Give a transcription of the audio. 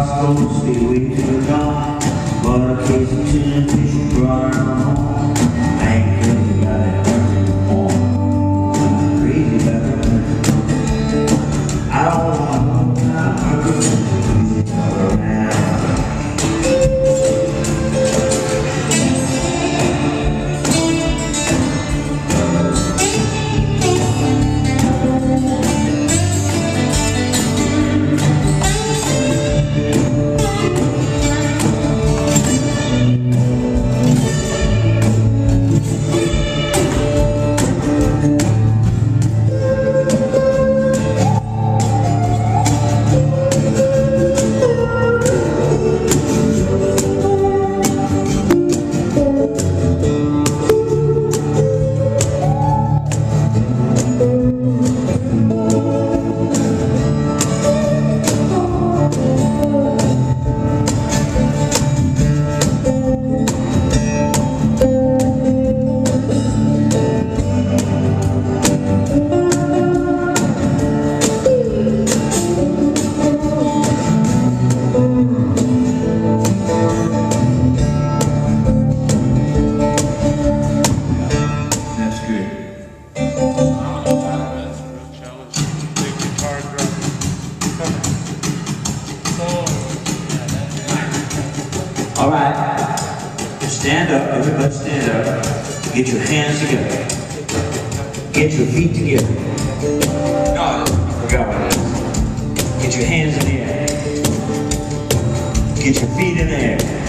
Costco, stay way too long. Bought a case of tin fish and brought her home. I ain't crazy about that anymore. I'm crazy about it. I don't want to around. All right, stand up, everybody stand up. Get your hands together. Get your feet together. No, I forgot what it is. Get your hands in the air. Get your feet in the air.